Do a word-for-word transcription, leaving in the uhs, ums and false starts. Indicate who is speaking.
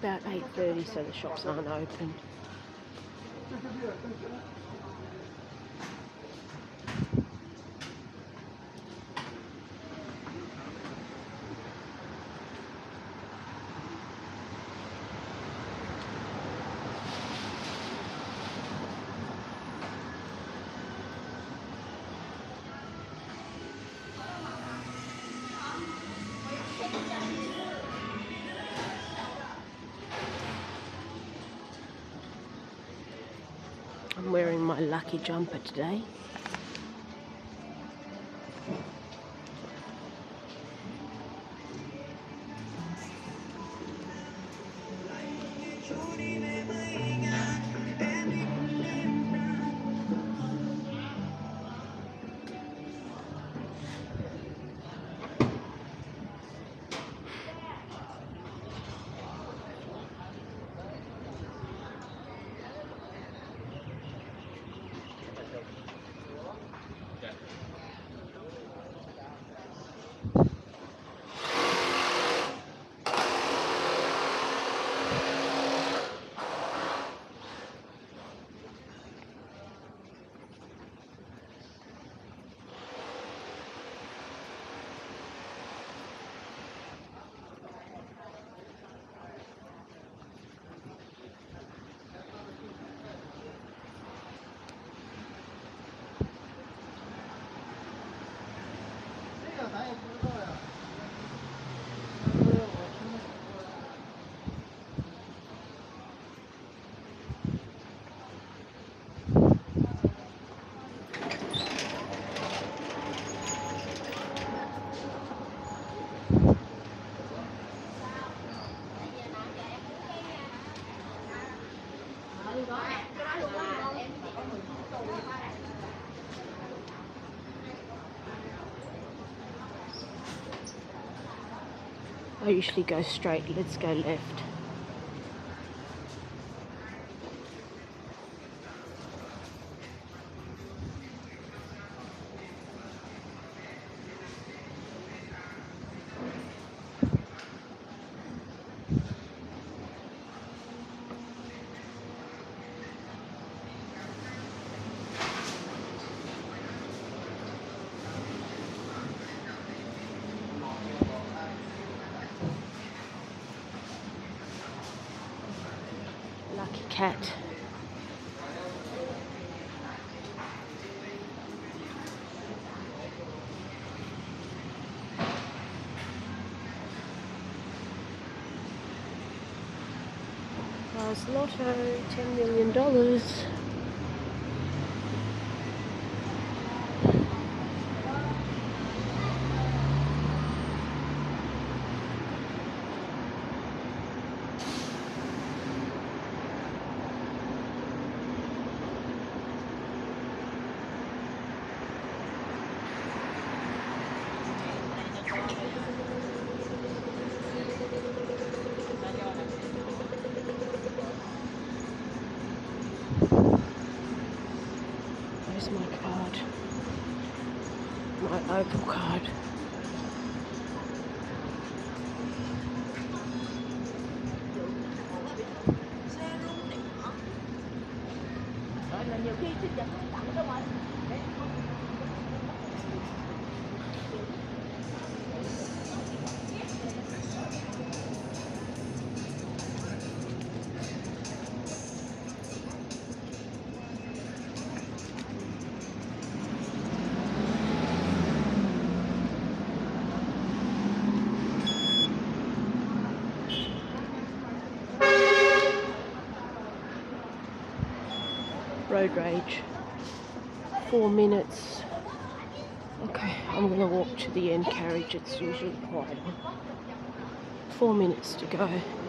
Speaker 1: about eight thirty, so the shops aren't open. I'm wearing my lucky jumper today. I usually go straight, let's go left. Lucky cat. Prize lotto, ten million dollars. Where's my card? My Opal card. Road rage. Four minutes. Okay, I'm gonna walk to the end carriage. It's usually quite. Four minutes to go.